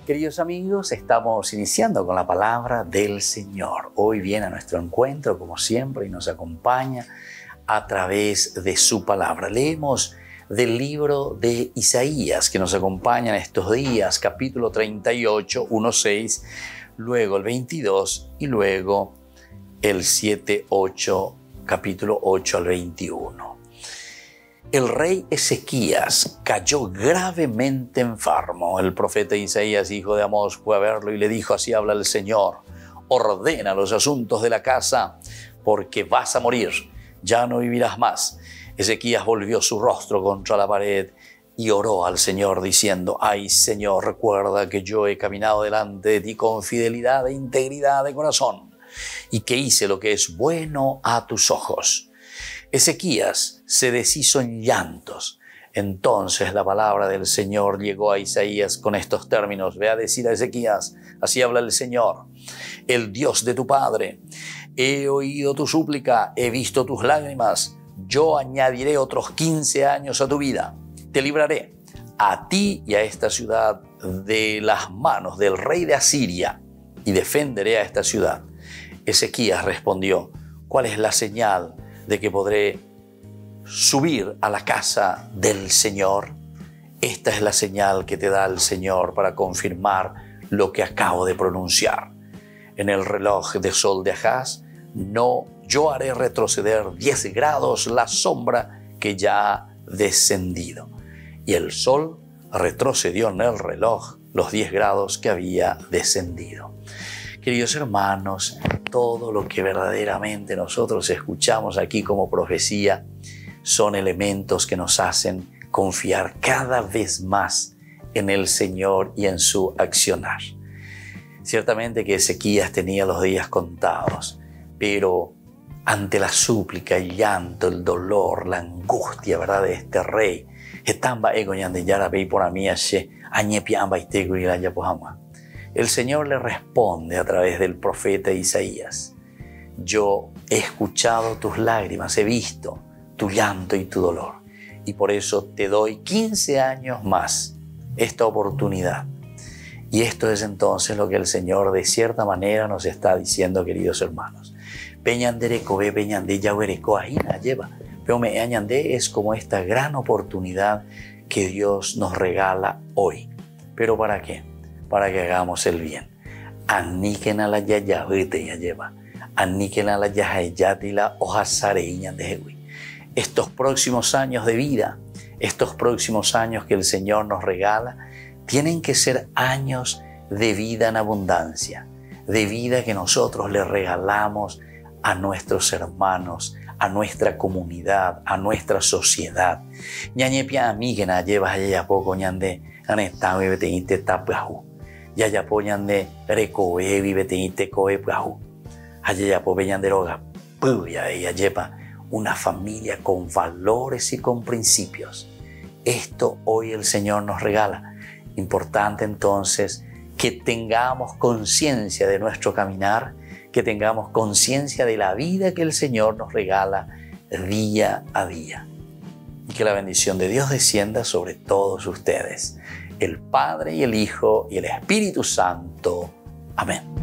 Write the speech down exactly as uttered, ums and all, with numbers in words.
Queridos amigos, estamos iniciando con la palabra del Señor. Hoy viene a nuestro encuentro, como siempre, y nos acompaña a través de su palabra. Leemos del libro de Isaías, que nos acompaña en estos días, capítulo treinta y ocho, uno, seis, luego el veintidós y luego el siete, ocho, capítulo ocho al veintiuno. El rey Ezequías cayó gravemente enfermo. El profeta Isaías, hijo de Amós, fue a verlo y le dijo: así habla el Señor, ordena los asuntos de la casa, porque vas a morir, ya no vivirás más. Ezequías volvió su rostro contra la pared y oró al Señor diciendo: ay, Señor, recuerda que yo he caminado delante de ti con fidelidad e integridad de corazón, y que hice lo que es bueno a tus ojos. Ezequías se deshizo en llantos. Entonces la palabra del Señor llegó a Isaías con estos términos: ve a decir a Ezequías, así habla el Señor, el Dios de tu padre. He oído tu súplica, he visto tus lágrimas. Yo añadiré otros quince años a tu vida. Te libraré a ti y a esta ciudad de las manos del rey de Asiria y defenderé a esta ciudad. Ezequías respondió: ¿cuál es la señal de que podré subir a la casa del Señor? Esta es la señal que te da el Señor para confirmar lo que acabo de pronunciar. En el reloj de sol de Ahaz, no, yo haré retroceder diez grados la sombra que ya ha descendido. Y el sol retrocedió en el reloj los diez grados que había descendido. Queridos hermanos, todo lo que verdaderamente nosotros escuchamos aquí como profecía son elementos que nos hacen confiar cada vez más en el Señor y en su accionar. Ciertamente que Ezequías tenía los días contados, pero ante la súplica, el llanto, el dolor, la angustia, ¿verdad?, de este rey, el Señor le responde a través del profeta Isaías: yo he escuchado tus lágrimas, he visto tu llanto y tu dolor, y por eso te doy quince años más esta oportunidad. Y esto es entonces lo que el Señor de cierta manera nos está diciendo, queridos hermanos. Peñandere peñande yahuereco ajina lleva. Pero me añandé es como esta gran oportunidad que Dios nos regala hoy. ¿Pero para qué? Para que hagamos el bien. Aniquen a la yayahute ya lleva. Aniquen a la yahayatila ojasareiñan de Jehui. Estos próximos años de vida, estos próximos años que el Señor nos regala, tienen que ser años de vida en abundancia, de vida que nosotros le regalamos a nuestros hermanos, a nuestra comunidad, a nuestra sociedad. Ñañepia amígena lleva ya poco ñande anestawe beteinte tapahu. Ya ya po ñande recoe beteinte coe pahu. Allá po beñanderoga puya ella lleva una familia con valores y con principios. Esto hoy el Señor nos regala. Importante entonces que tengamos conciencia de nuestro caminar, que tengamos conciencia de la vida que el Señor nos regala día a día. Y que la bendición de Dios descienda sobre todos ustedes, el Padre y el Hijo y el Espíritu Santo. Amén.